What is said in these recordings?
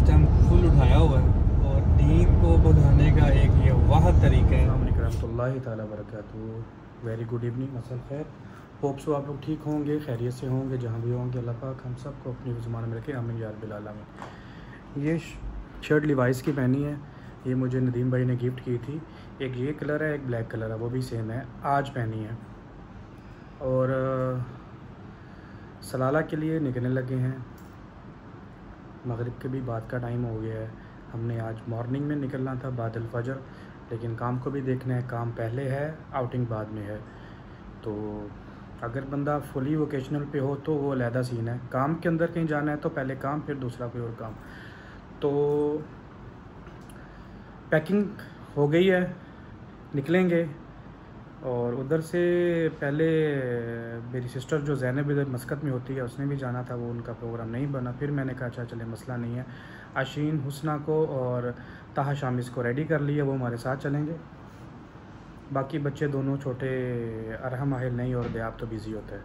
Time full उठाया हुआ है और दीन को बढ़ाने का एक ये वाहद तरीका है। रहमतुल्लाहि ताला बरकातहू। वेरी गुड इवनिंग, मसल खैर। होप सो आप लोग ठीक होंगे, खैरियत से होंगे, जहाँ भी होंगे। अल्लाह पाक हम सबको अपनी ज़ुबान में रखे, आमीन या रब्बिल आलमीन। ये शर्ट लिवाइस की पहनी है, ये मुझे नदीम भाई ने गिफ्ट की थी। एक ये कलर है, एक ब्लैक कलर है, वो भी सेम है, आज पहनी है। और सलाला के लिए निकलने लगे हैं। मगरिब के भी बाद का टाइम हो गया है। हमने आज मॉर्निंग में निकलना था बादल फजर, लेकिन काम को भी देखना है, काम पहले है, आउटिंग बाद में है। तो अगर बंदा फुली वोकेशनल पे हो तो वो अलहदा सीन है। काम के अंदर कहीं जाना है तो पहले काम, फिर दूसरा कोई और काम। तो पैकिंग हो गई है, निकलेंगे। और उधर से पहले मेरी सिस्टर जो ज़ैनब इधर मस्कत में होती है, उसने भी जाना था, वो उनका प्रोग्राम नहीं बना। फिर मैंने कहा अच्छा चले, मसला नहीं है। आशीन, हुस्ना को और ताहा शामिस को रेडी कर लिया, वो हमारे साथ चलेंगे। बाकी बच्चे दोनों छोटे, अरहम माहिल नहीं और दयाब तो बिज़ी होता है।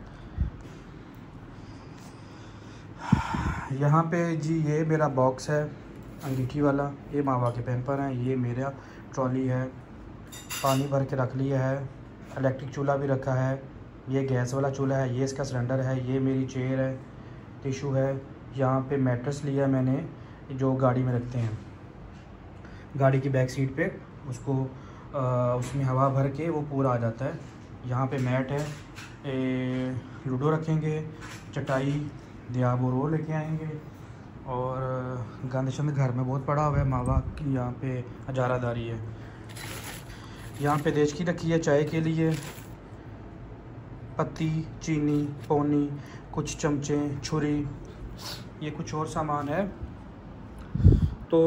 यहाँ पे जी ये मेरा बॉक्स है अंगीठी वाला, ये मावा के पैम्पर हैं, ये मेरा ट्रॉली है, पानी भर के रख लिया है, इलेक्ट्रिक चूल्हा भी रखा है, ये गैस वाला चूल्हा है, ये इसका सिलेंडर है, ये मेरी चेयर है, टिशू है। यहाँ पे मैट्रेस लिया मैंने, जो गाड़ी में रखते हैं, गाड़ी की बैक सीट पे, उसको उसमें हवा भर के वो पूरा आ जाता है। यहाँ पे मैट है, लूडो रखेंगे, चटाई दियाब और वो लेके आएंगे। और गंदशंद घर में बहुत पड़ा हुआ है, मावा की यहाँ पे अजारादारी है। यहाँ पे देचकी रखी है चाय के लिए, पत्ती, चीनी, पौनी, कुछ चमचे, छुरी, ये कुछ और सामान है। तो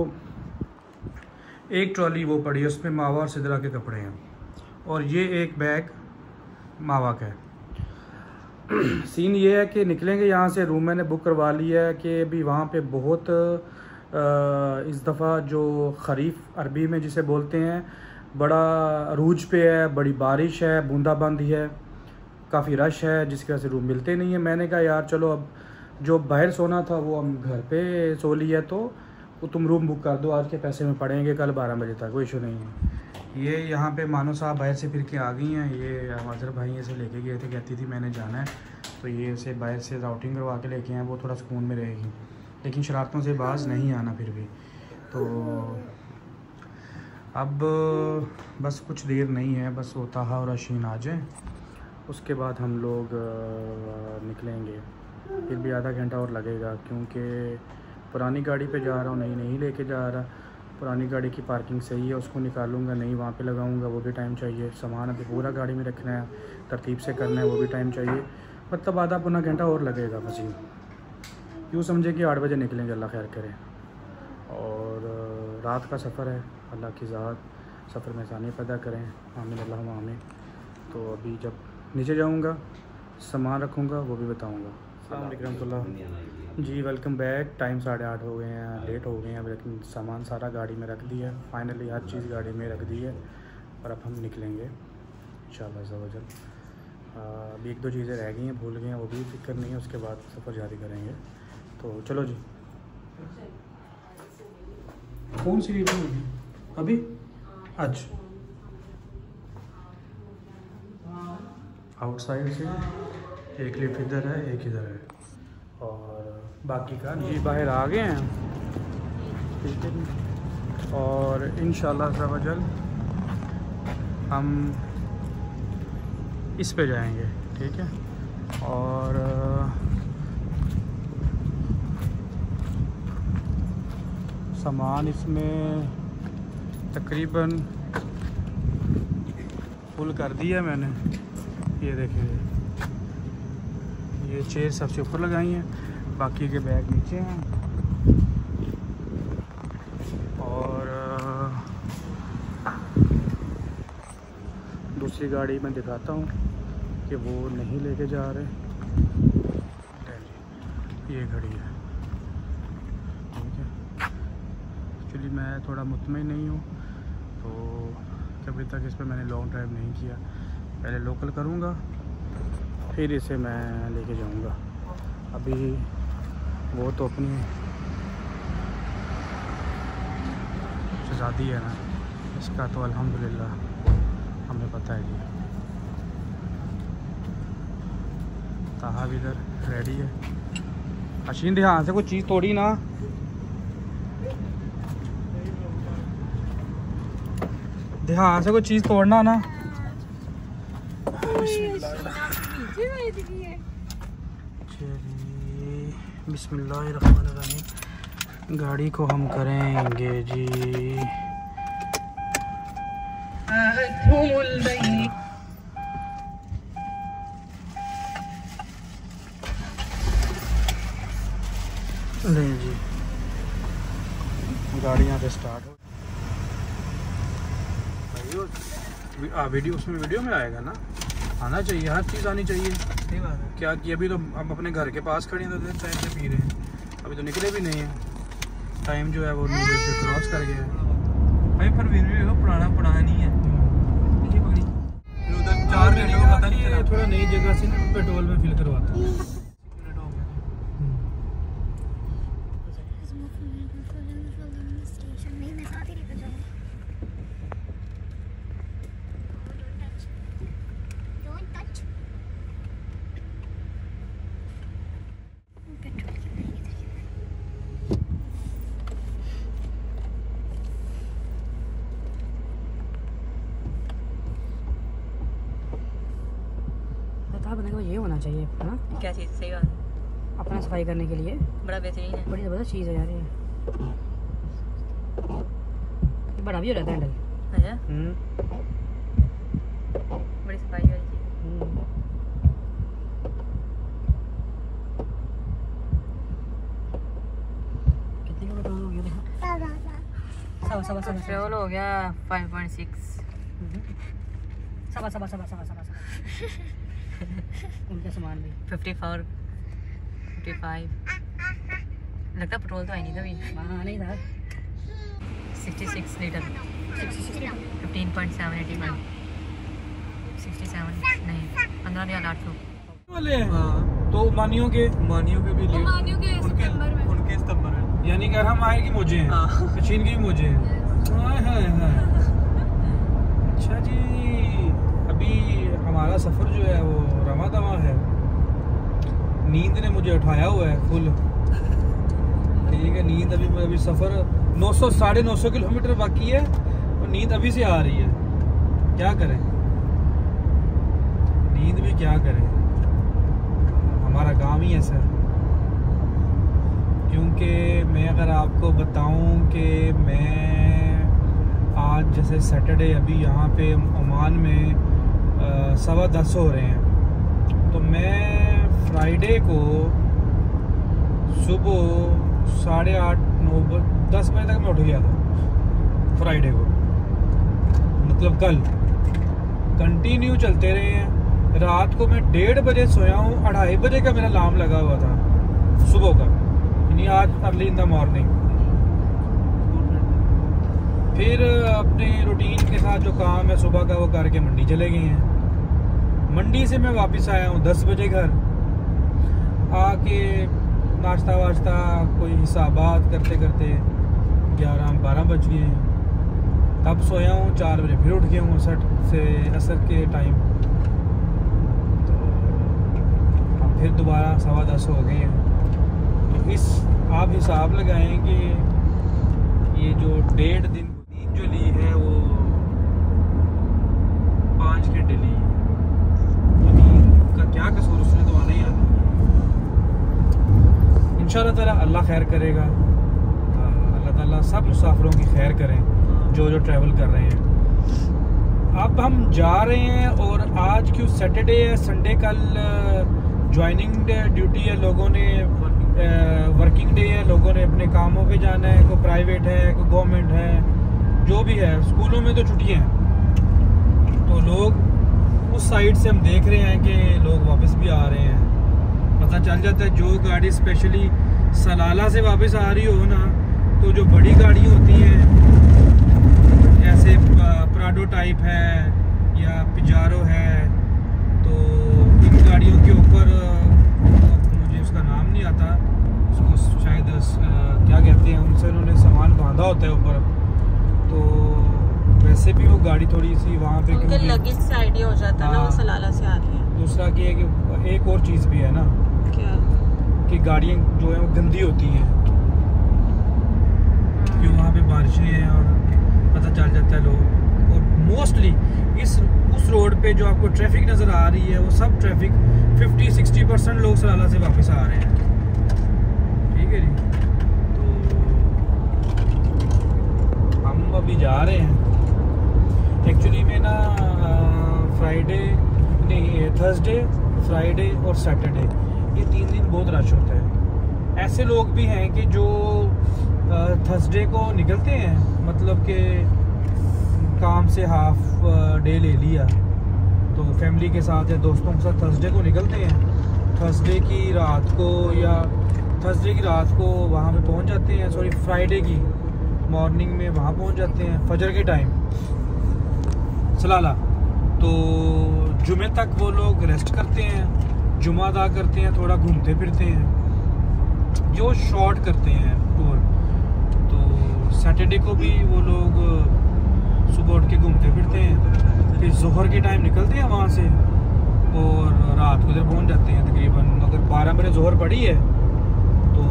एक ट्रॉली वो पड़ी है, उसमें मावा और सिदरा के कपड़े हैं। और ये एक बैग मावा का है। सीन ये है कि निकलेंगे यहाँ से, रूम मैंने बुक करवा लिया है कि अभी वहाँ पे बहुत इस दफ़ा जो खरीफ अरबी में जिसे बोलते हैं, बड़ा अरूज पे है, बड़ी बारिश है, बूंदाबांदी है, काफ़ी रश है, जिसकी वजह से रूम मिलते नहीं है। मैंने कहा यार चलो, अब जो बाहर सोना था वो हम घर पे सो लिया, तो तुम रूम बुक कर दो, आज के पैसे में पड़ेंगे, कल 12 बजे तक, कोई इशू नहीं है। ये यहाँ पे मानो साहब बाहर से फिर के आ गई हैं, ये अजहर भाई ऐसे लेके गए थे, कहती थी मैंने जाना है, तो ये उसे बाहर से राउटिंग करवा के लेके आए, वो थोड़ा सुकून में रहेगी, लेकिन शरारतों से बाज नहीं आना फिर भी। तो अब बस कुछ देर नहीं है, बस वो ताहा और आशीन आ जाएँ, उसके बाद हम लोग निकलेंगे। फिर भी आधा घंटा और लगेगा, क्योंकि पुरानी गाड़ी पे जा रहा हूँ, नहीं लेके जा रहा। पुरानी गाड़ी की पार्किंग सही है, उसको निकालूंगा, नहीं वहाँ पे लगाऊंगा, वो भी टाइम चाहिए। सामान अभी पूरा गाड़ी में रखना है, तरतीब से करना है, वो भी टाइम चाहिए। मतलब आधा पौना घंटा और लगेगा बस। यूँ समझे कि 8 बजे निकलेंगे, अल्लाह खैर करे। और रात का सफ़र है, अल्लाह की ज़ात सफ़र में आसानी पैदा करें, आमीन अल्लाहुम्मा आमीन। तो अभी जब नीचे जाऊँगा, सामान रखूँगा, वो भी बताऊँगा। अस्सलाम वालेकुम जी, वेलकम बैक। टाइम 8:30 हो गए हैं, लेट हो गए हैं, लेकिन सामान सारा गाड़ी में रख दिया है। फाइनली हर चीज़ गाड़ी में रख दी है और अब हम निकलेंगे इंशाअल्लाह अज़्ज़ा वजल। अभी 1-2 चीज़ें रह गई हैं, भूल गए हैं, वो भी फिक्र नहीं है, उसके बाद सफ़र जारी करेंगे। तो चलो जी। कौन सी रीड होगी अभी? अच्छा, आउटसाइड से एक लिफ्ट इधर है, एक इधर है, और बाकी का जी बाहर आ गए हैं, ठीक है। और इंशाअल्लाह अज़्ज़ा वजल हम इस पे जाएंगे, ठीक है। और सामान इसमें तकरीबन फुल कर दिया मैंने। ये देखिए, ये चेयर सबसे ऊपर लगाई हैं, बाकी के बैग नीचे हैं। और दूसरी गाड़ी में दिखाता हूँ कि वो नहीं लेके जा रहे। ये गाड़ी है, ठीक है। एक्चुअली मैं थोड़ा मुतमईन नहीं हूँ, तो कभी तक इस पर मैंने लॉन्ग ड्राइव नहीं किया। पहले लोकल करूँगा, फिर इसे मैं लेके जाऊँगा। अभी वो तो अपनी शहज़ादी है ना, इसका तो अल्हम्दुलिल्लाह हमें पता है जी। ताहा भी इधर रेडी है। अशीन ध्यान से कोई चीज़ तोड़ी ना। ध्यान से कोई चीज़ तोड़ना ना। बिस्मिल्लाहिर्रहमानिर्रहीम। गाड़ी को हम करेंगे जी नहीं जी, गाड़ी यहाँ पे स्टार्ट हो। वीडियो उसमें वीडियो में आएगा ना, आना चाहिए, हर चीज़ आनी चाहिए। सही बात है। क्या कि अभी तो हम अपने घर के पास खड़े हैं तो टाइम से पी रहे हैं, अभी तो निकले भी नहीं हैं। टाइम जो है वो क्रॉस कर गया है भाई। पर फिर भी पुराना नहीं है। उधर 4 घंटे को पता नहीं चला। थोड़ा नई जगह से ना पेट्रोल में फिल करवाता है। ये होना चाहिए ना, क्या चीज़? सही बात है, अपना सफाई करने के लिए बड़ा बेहतरीन है, बड़ी ज़बरदस्त चीज़ है यार ये बड़ा भी हो जाता है हैंडल। अच्छा, बड़ी सफाई वाली चीज़। कितने का पेट्रोल हो गया? सवा पेट्रोल हो गया 5.6। सवा उनका सामान भी 54 55 लगता पेट्रोल तो है नहीं था अभी। हाँ नहीं था। 66 लीटर 15.785 67 नहीं 15,800 वाले हैं। तो मानियों के भी ले उनके सितंबर में, यानी कि हम आए की मौजे हैं, चीन की भी मौजे हैं। अच्छा जी, अभी हमारा सफ़र जो है वो रमा दमा है। नींद ने मुझे उठाया हुआ है फुल। ठीक है, नींद अभी सफ़र 900-950 किलोमीटर बाकी है और नींद अभी से आ रही है। क्या करें, नींद भी क्या करें, हमारा काम ही ऐसा है। क्योंकि मैं अगर आपको बताऊं कि मैं आज जैसे सैटरडे अभी यहाँ पे ओमान में 10:15 हो रहे हैं, तो मैं फ्राइडे को सुबह 8:30-9-10 बजे तक मैं उठ गया था। फ्राइडे को मतलब कल कंटिन्यू चलते रहे हैं। रात को मैं 1:30 बजे सोया हूँ, 2:30 बजे का मेरा अलार्म लगा हुआ था सुबह का, यानी आज अर्ली इन द मॉर्निंग। फिर अपने रूटीन के साथ जो काम है सुबह का वो करके मंडी चले गए हैं। मंडी से मैं वापस आया हूँ 10 बजे घर आके नाश्ता वाश्ता कोई हिसाबात करते करते 11-12 बज गए हैं। तब सोया हूँ, 4 बजे फिर उठ गया हूँ असर के टाइम। तो अब फिर दोबारा 10:15 हो गए हैं। तो इस आप हिसाब लगाएं कि ये जो 1.5 दिन जो ली है वो 5 घंटे ली है। का क्या कसूर, उसने तो आना ही आना। इंशाअल्लाह ताला अल्लाह खैर करेगा। अल्लाह ताला सब मुसाफिरों की खैर करें जो ट्रैवल कर रहे हैं। अब हम जा रहे हैं और आज क्यों सैटरडे है, संडे कल ज्वाइनिंग ड्यूटी है, लोगों ने वर्किंग डे है, लोगों ने अपने कामों पे जाना है। कोई प्राइवेट है, कोई गवर्नमेंट है, जो भी है। स्कूलों में तो छुट्टियां हैं, तो लोग उस साइड से हम देख रहे हैं कि लोग वापस भी आ रहे हैं। पता चल जाता है जो गाड़ी स्पेशली सलाला से वापस आ रही हो ना, तो जो बड़ी गाड़ी होती हैं जैसे प्राडो टाइप है या पिजारो है, तो इन गाड़ियों के ऊपर मुझे उसका नाम नहीं आता, उसको शायद क्या कहते हैं, उनसे उन्होंने सामान बांधा होता है ऊपर, तो तो वैसे भी वो गाड़ी थोड़ी सी वहाँ पे उनके लगेज से आइडिया हो जाता है ना वो सलाला से आ रही है। दूसरा कि है कि एक और चीज़ भी है ना क्या कि गाड़ियाँ जो है वो गंदी होती हैं कि वहाँ पे बारिशें हैं और पता चल जाता है लोग। और मोस्टली उस रोड पे जो आपको ट्रैफिक नज़र आ रही है वो सब ट्रैफिक 50-60% लोग सलाला से वापस आ रहे हैं। ठीक है जी, तो हम अभी जा रहे हैं। एक्चुअली में ना फ्राइडे नहीं, थर्सडे, फ्राइडे और सैटरडे ये 3 दिन बहुत रश होता है। ऐसे लोग भी हैं कि जो थर्सडे को निकलते हैं, मतलब कि काम से हाफ डे ले लिया तो फैमिली के साथ या दोस्तों के साथ थर्सडे को निकलते हैं। थर्सडे की रात को वहाँ पे पहुँच जाते हैं, सॉरी फ्राइडे की मॉर्निंग में वहाँ पहुँच जाते हैं फजर के टाइम सलाला। तो जुमे तक वो लोग रेस्ट करते हैं, जुमा अदा करते हैं, थोड़ा घूमते फिरते हैं, जो शॉर्ट करते हैं टूर। तो सैटरडे को भी वो लोग सुबह उठ के घूमते फिरते हैं, फिर जोहर के टाइम निकलते हैं वहाँ से और रात को इधर पहुँच जाते हैं। तकरीबन अगर 12 बजे जोहर पड़ी है तो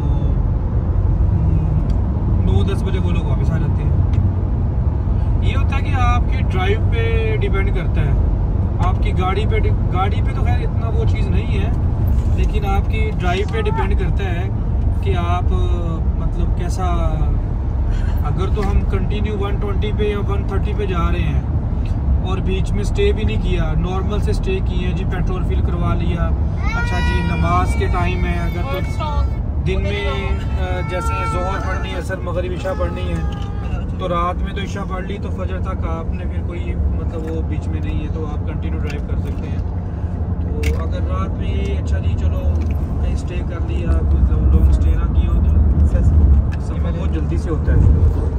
9-10 बजे वो लोग वापस आ जाते हैं। ये होता है कि आपकी ड्राइव पे डिपेंड करता है, आपकी गाड़ी पे तो खैर इतना वो चीज़ नहीं है, लेकिन आपकी ड्राइव पे डिपेंड करता है कि आप मतलब कैसा। अगर तो हम कंटिन्यू 120 पे या 130 पे जा रहे हैं और बीच में स्टे भी नहीं किया, नॉर्मल से स्टे किए जी, पेट्रोल फिल करवा लिया, अच्छा जी नमाज के टाइम है, अगर तो दिन में जैसे जोहर पढ़नी है, असर मगरिब इशा पढ़नी है, तो रात में तो इशा पढ़ ली तो फजर तक आपने फिर कोई मतलब वो बीच में नहीं है तो आप कंटिन्यू ड्राइव कर सकते हैं। तो अगर रात में अच्छा जी चलो कहीं स्टे कर लिया, कोई लॉन्ग स्टे ना किया हो तो सफ़र बहुत जल्दी से होता है।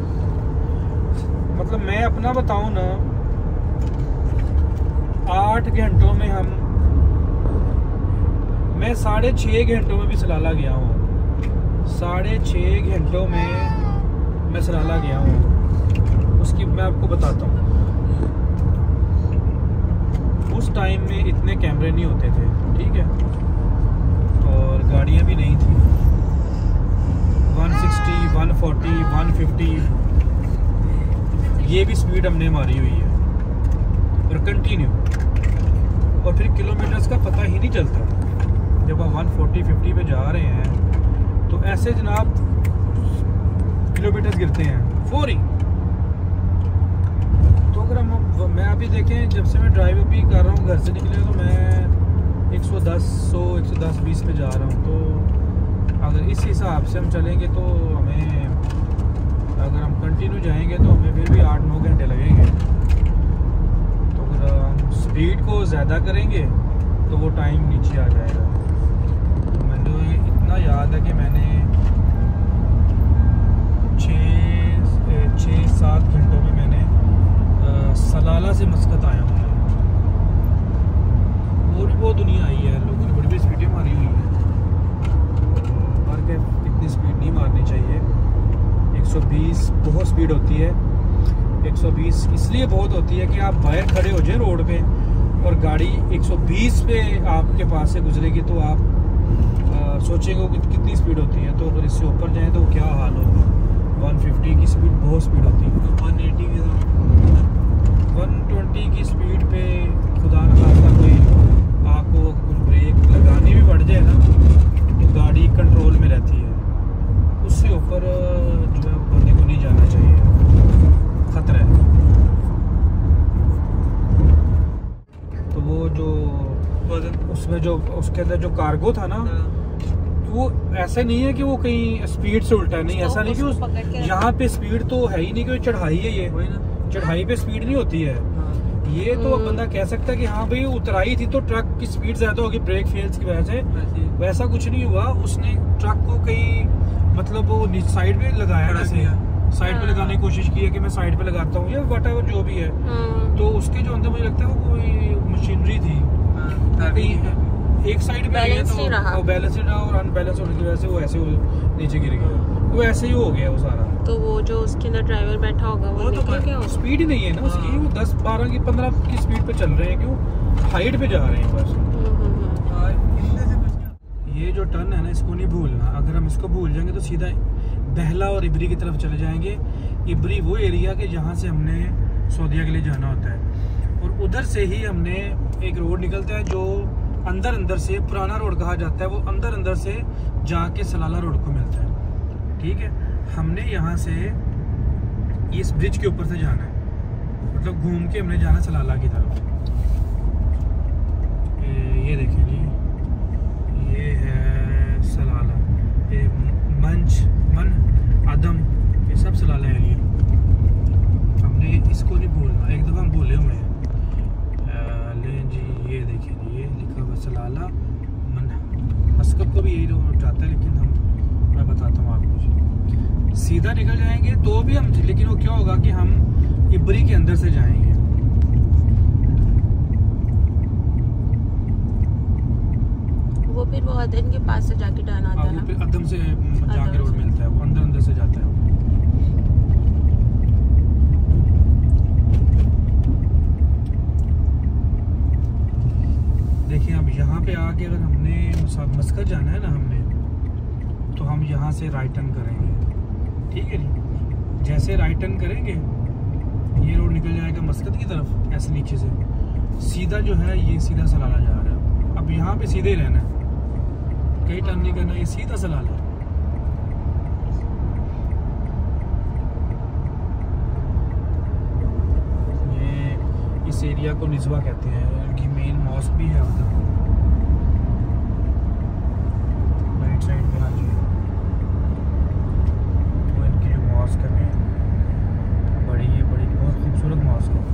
मतलब मैं अपना बताऊं ना, 8 घंटों में मैं 6.5 घंटों में भी सलाला गया हूँ। 6.5 घंटों में मैं सलाला गया हूँ। उसकी मैं आपको बताता हूँ, उस टाइम में इतने कैमरे नहीं होते थे, ठीक है, और गाड़ियाँ भी नहीं थी। 160, 140, 150 ये भी स्पीड हमने मारी हुई है और कंटिन्यू, और फिर किलोमीटर्स का पता ही नहीं चलता। जब आप 140-50 पे जा रहे हैं तो ऐसे जनाब किलोमीटर्स गिरते हैं फौरी। तो अगर मैं अभी देखें, जब से मैं ड्राइव भी कर रहा हूँ घर से निकले तो मैं 110-120 पे जा रहा हूँ। तो अगर इस हिसाब से हम चलेंगे तो हमें, अगर हम कंटिन्यू जाएंगे तो हमें फिर भी 8-9 घंटे लगेंगे। तो अगर हम स्पीड को ज़्यादा करेंगे तो वो टाइम नीचे आ जाएगा। तो मैंने इतना याद है कि मैंने 6-7 घंटों में मैंने सलाला से मस्कत आया हूँ। और भी बहुत दुनिया आई है, लोगों ने बड़ी बड़ी स्पीडें मारी हुई हैं, और के इतनी स्पीड नहीं मारनी चाहिए। 120 बहुत स्पीड होती है। 120 इसलिए बहुत होती है कि आप बाहर खड़े हो जाए रोड पे और गाड़ी 120 पे आपके पास से गुजरेगी तो आप सोचेंगे कि कितनी स्पीड होती है। तो अगर इससे ऊपर जाए तो क्या हाल होगा। 150 की स्पीड बहुत स्पीड होती है। 180 की 120 की स्पीड पे खुदा न खास्ता कोई आपको ब्रेक लगानी भी पड़ जाए ना तो गाड़ी कंट्रोल में रहती है। उससे ऊपर जो है बंदे को नहीं जाना चाहिए, खतरा है। तो वो जो उसमें जो उसके अंदर जो कार्गो था ना, वो ऐसा नहीं है कि वो कहीं स्पीड से उल्टा है, नहीं ऐसा नहीं कि उस यहाँ पे स्पीड तो है ही नहीं, कि चढ़ाई है, ये चढ़ाई पे स्पीड नहीं होती है। ये तो बंदा कह सकता है कि हाँ भाई उतराई थी तो ट्रक की स्पीड ज्यादा होगी ब्रेक फेल्स की वजह से, वैसा कुछ नहीं हुआ। उसने ट्रक को कहीं मतलब वो साइड पे लगाया, जैसे साइड पे लगाने की कोशिश की है कि मैं साइड पे लगाता हूँ या वट एवर जो भी है। तो उसके जो अंदर मुझे लगता है वो कोई मशीनरी थी, एक साइड पे बैलेंस नहीं रहा, बैलेंस नहीं रहा और अनबैलेंस होने की वजह से वो ऐसे नीचे गिर गया। वो ऐसे ही हो गया वो सारा। तो वो जो उसके अंदर ड्राइवर बैठा होगा वो निकल गया होगा। स्पीड ही नहीं है ना उसकी, वो 10 12 की 15 की स्पीड पे चल रहे हैं, क्यों हाइट पे जा रहे हैं बस। ये जो टर्न है ना, इसको नहीं भूलना। अगर हम इसको भूल जाएंगे तो सीधा बहला और इबरी की तरफ चले जाएंगे। इबरी वो एरिया के जहाँ से हमने सऊदीया के लिए जाना होता है, और उधर से ही हमने एक रोड निकलता है जो अंदर से पुराना रोड कहा जाता है, वो अंदर से जाके सलाला रोड को मिलता है। ठीक है, हमने यहाँ से इस ब्रिज के ऊपर से जाना है, मतलब घूम के हमने जाना सलाला की तरफ। ये देखिए जी, ये है सलाला, ये मन आदम, ये सब सलाला एरिया। हमने इसको नहीं भूलना, एक दफ़ा हम भूले हुए हैं। लें जी, ये देखिए जी, ये लिखा हुआ सलाला मन। मस्कत को भी यही रोड जाता है, लेकिन मैं बताता हूँ आपको। सीधा निकल जाएंगे तो भी हम, लेकिन वो क्या होगा कि हम इबरी के अंदर से जाएंगे। वो फिर वो अदन के पास से जाके टर्न आता है ना, फिर अदम से जाके रोड मिलता है, वो अंदर से जाता है। देखिए अब यहाँ पे आके अगर हमने मस्कत जाना है ना हमने, तो हम यहाँ से राइट टर्न करेंगे। ठीक है जी, जैसे राइट टर्न करेंगे ये रोड निकल जाएगा मस्कत की तरफ, ऐसे नीचे से सीधा जो है ये सीधा सलाला जा रहा है। अब यहाँ पे सीधे ही रहना है, कहीं टर्न नहीं करना, ये सीधा सलाला है। ये इस एरिया को निज़वा कहते हैं, इनकी मेन मॉस्क भी है उधर राइट साइड पे। हाँ जी, वो इनकी जो मॉस्क है बड़ी बहुत खूबसूरत मॉस्क है।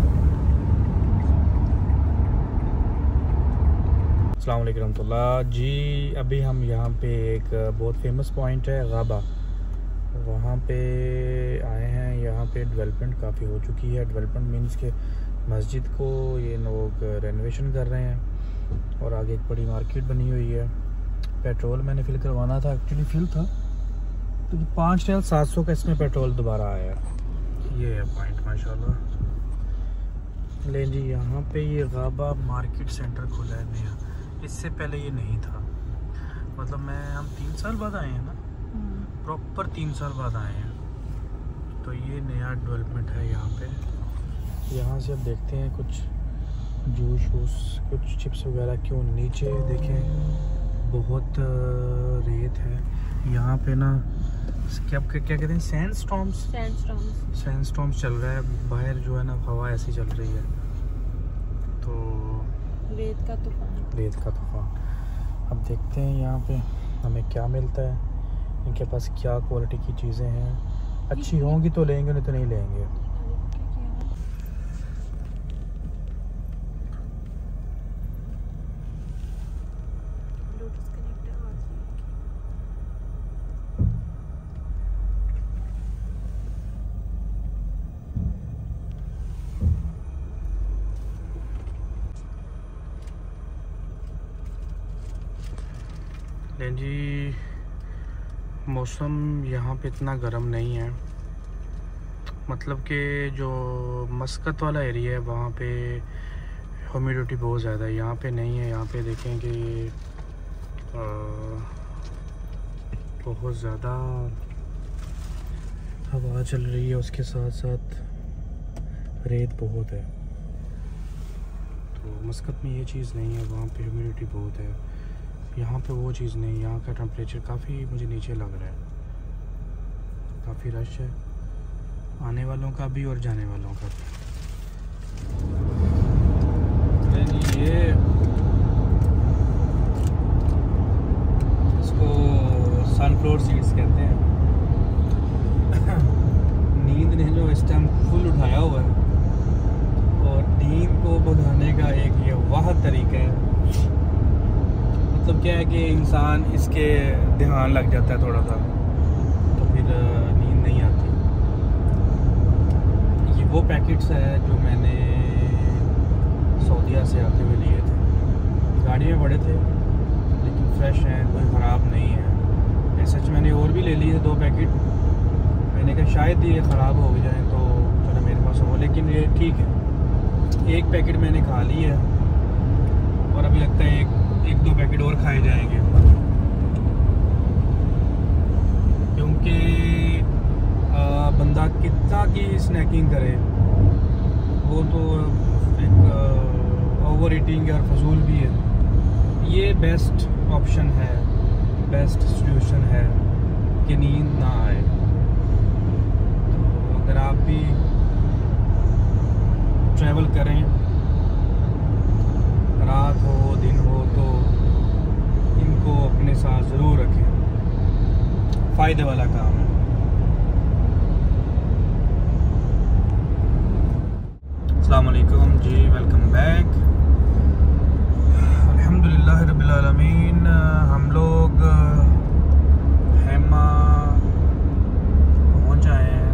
अस्सलाम वालेकुम रहमतुल्लाह जी। अभी हम यहाँ पे एक बहुत फेमस पॉइंट है गाबा, वहाँ पे आए हैं। यहाँ पे डेवलपमेंट काफ़ी हो चुकी है। डेवलपमेंट मीन्स के मस्जिद को ये लोग रेनोवेशन कर रहे हैं, और आगे एक बड़ी मार्केट बनी हुई है। पेट्रोल मैंने फिल करवाना था, एक्चुअली फिल था, तो 5 रियाल 700 का इसमें पेट्रोल दोबारा आया। ये है पॉइंट माशाल्लाह। ले जी, यहाँ पे ये गाबा मार्केट सेंटर खुला है नया, इससे पहले ये नहीं था। मतलब हम 3 साल बाद आए हैं ना, प्रॉपर 3 साल बाद आए हैं, तो ये नया डेवलपमेंट है यहाँ पे। यहाँ से अब देखते हैं कुछ जूस वूस, कुछ चिप्स वगैरह। क्यों नीचे देखें बहुत रेत है यहाँ पे ना, क्या कहते हैं, सैंडस्टॉर्म्स चल रहा है बाहर जो है ना, हवा ऐसी चल रही है, तो रेत का तूफान। अब देखते हैं यहाँ पे हमें क्या मिलता है, इनके पास क्या क्वालिटी की चीज़ें हैं। अच्छी होंगी तो लेंगे, नहीं तो नहीं लेंगे। जी, मौसम यहाँ पे इतना गर्म नहीं है, मतलब कि जो मस्कत वाला एरिया है वहाँ पे ह्यूमिडिटी बहुत ज़्यादा है, यहाँ पे नहीं है। यहाँ पे देखें कि बहुत ज़्यादा हवा चल रही है, उसके साथ साथ रेत बहुत है। तो मस्कत में ये चीज़ नहीं है, वहाँ पे ह्यूमिडिटी बहुत है। यहाँ पे वो चीज़ नहीं, यहाँ का टेम्परेचर काफ़ी मुझे नीचे लग रहा है। काफ़ी रश है आने वालों का भी और जाने वालों का भी। ये इसको सनफ्लावर सीड्स कहते हैं। नींद ने जो इस टाइम फुल उठाया हुआ है, और नींद को भगाने का एक ये वाह तरीका है। मतलब क्या है कि इंसान इसके ध्यान लग जाता है थोड़ा सा, तो फिर नींद नहीं आती। ये वो पैकेट्स है जो मैंने सऊदीया से आते हुए लिए थे। गाड़ी में पड़े थे लेकिन फ्रेश हैं, कोई ख़राब नहीं है। सच मैंने और भी ले लिए थे 2 पैकेट, मैंने कहा शायद ये ख़राब हो जाए तो चलो मेरे पास हो, लेकिन ये ठीक है। एक पैकेट मैंने खा ली है और अभी लगता है एक दो पैकेट और खाए जाएंगे, क्योंकि बंदा कितना की स्नैकिंग करे, वो तो एक ओवर ईटिंग और फजूल भी है। ये बेस्ट ऑप्शन है, बेस्ट सॉल्यूशन है कि नींद ना आए। तो अगर आप भी ट्रैवल करें, रात हो दिन हो, तो इनको अपने साथ ज़रूर रखें, फ़ायदे वाला काम है। अस्सलाम वालेकुम जी, वेलकम बैक। अल्हम्दुलिल्लाह रब्बिल आलमीन, हम लोग हेमा पहुँच आए हैं,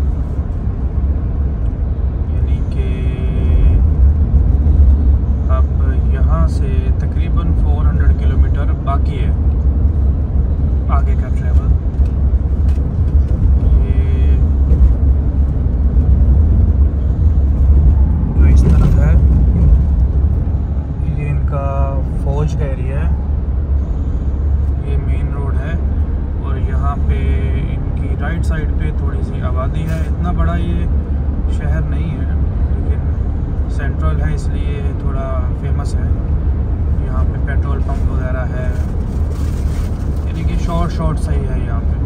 यानी कि अब यहाँ से तकरीबन 400 किलोमीटर बाकी है आगे का ट्रैवल। ये जो इस तरफ है, ये इनका फौज का एरिया है, ये मेन रोड है। और यहाँ पे इनकी राइट साइड पे थोड़ी सी आबादी है। इतना बड़ा ये शहर नहीं है, लेकिन सेंट्रल है इसलिए थोड़ा फेमस है। यहाँ पे पेट्रोल पंप वगैरह है, यानी कि शॉर्ट सही है यहाँ पे।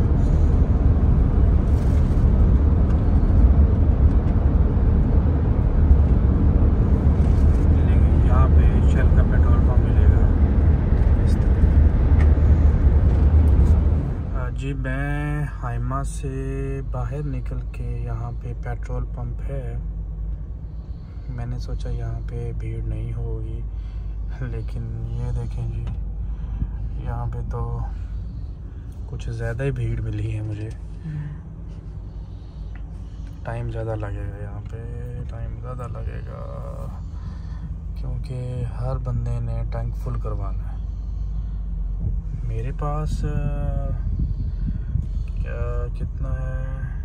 यहाँ पे शेल का पेट्रोल पंप मिलेगा इस तरह। जी मैं हाइमा से बाहर निकल के, यहाँ पे पेट्रोल पंप है, मैंने सोचा यहाँ पे भीड़ नहीं होगी, लेकिन ये देखें जी, यहाँ पे तो कुछ ज़्यादा ही भीड़ मिली है मुझे। टाइम ज़्यादा लगेगा यहाँ पे, टाइम ज़्यादा लगेगा, क्योंकि हर बंदे ने टैंक फुल करवाना है। मेरे पास कितना है,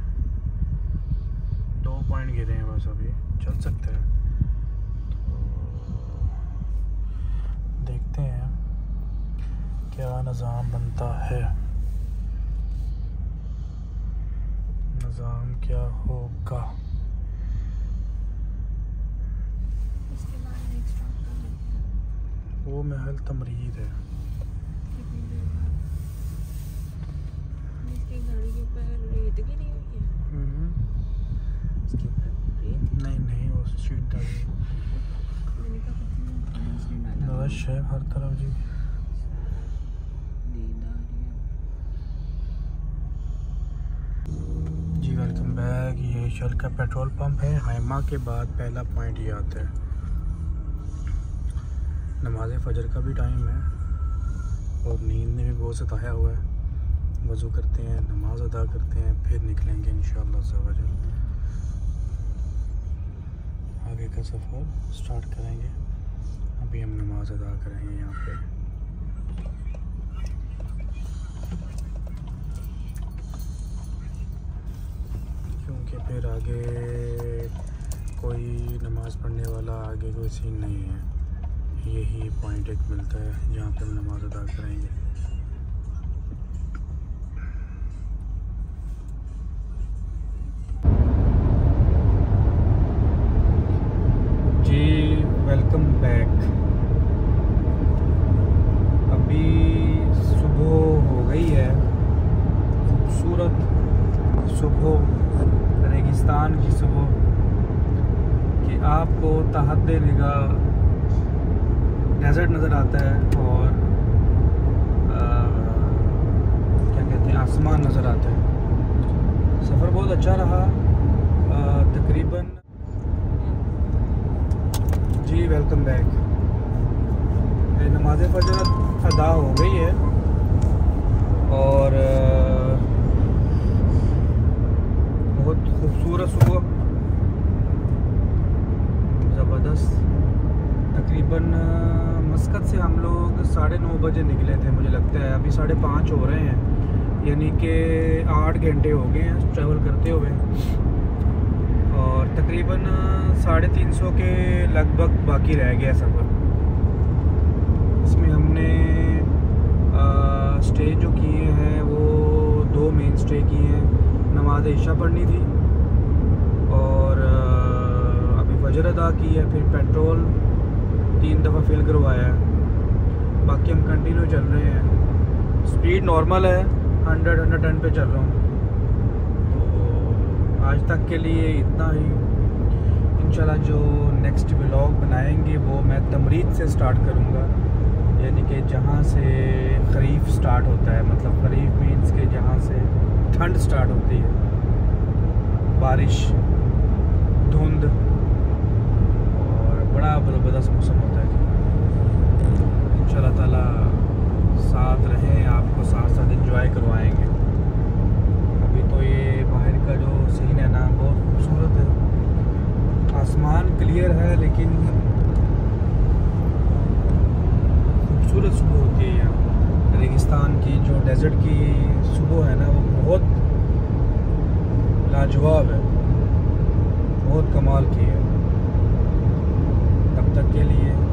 2 पॉइंट गिरे हैं बस, अभी चल सकते हैं। तो देखते हैं क्या निज़ाम बनता है, निज़ाम क्या होगा। इसके बाद नेक्स्ट स्टॉप कहाँ है? वो महल तमरीद है। कितनी देर बाद? इसकी गाड़ी के ऊपर रेत गिरी हुई है। इसके ऊपर रेत नहीं वो स्ट्रीट डाली, मैंने कहा पता नहीं इसने डाला। रश है हर तरफ जी। नींद आ रही है। जी वेलकम बैक। ये शेल का पेट्रोल पंप है। हाइमा के बाद पहला पॉइंट ये आता है। नमाज फजर का भी टाइम है और नींद ने भी बहुत सताया हुआ है। वज़ू करते हैं, नमाज अदा करते हैं, फिर निकलेंगे इंशाअल्लाह सवाजल। आगे का सफ़र स्टार्ट करेंगे। अभी हम नमाज अदा करेंगे यहाँ पे। क्योंकि फिर आगे कोई नमाज़ पढ़ने वाला, आगे कोई सीन नहीं है। यही पॉइंट एक मिलता है जहाँ पे हम नमाज अदा करेंगे। जी वेलकम बैक। अभी सुबह हो गई है, खूबसूरत सुबह, रेगिस्तान की सुबह, कि आपको तहत निगाह डेजर्ट नज़र आता है और क्या कहते हैं, आसमान नज़र आता है। सफ़र बहुत अच्छा रहा। तकरीबन जी वेलकम बैक। नमाज फजर अदा हो गई है और बहुत खूबसूरत सुबह, ज़बरदस्त। तकरीबन मस्कत से हम लोग 9:30 बजे निकले थे, मुझे लगता है। अभी 5:30 हो रहे हैं, यानी कि 8 घंटे हो गए हैं ट्रैवल करते हुए और तकरीबन 350 के लगभग बाकी रह गया सफ़र। इसमें हमने स्टे जो किए हैं वो 2 मेन स्टे किए हैं। नमाज इशा पढ़नी थी और अभी फजर अदा की है, फिर पेट्रोल 3 दफ़ा फिल करवाया है। बाकी हम कंटिन्यू चल रहे हैं, स्पीड नॉर्मल है, 100-110 पे चल रहा हूँ। तो आज तक के लिए इतना ही। इंशाल्लाह जो नेक्स्ट व्लॉग बनाएंगे वो मैं तमरीद से स्टार्ट करूँगा, यानी कि जहाँ से खरीफ स्टार्ट होता है, मतलब खरीफ मीन्स के जहाँ से ठंड स्टार्ट होती है, बारिश, धुंध और बड़ा ज़बरदस्त मौसम होता है। इंशाल्लाह ताला साथ रहें, आपको साथ साथ एंजॉय करवाएंगे। अभी तो ये बाहर का जो सीन है ना बहुत खूबसूरत है, आसमान क्लियर है लेकिन खूबसूरत सुबह होती है यहाँ। रेगिस्तान की जो डेजर्ट की सुबह है ना वो बहुत लाजवाब है, बहुत कमाल की है। तब तक के लिए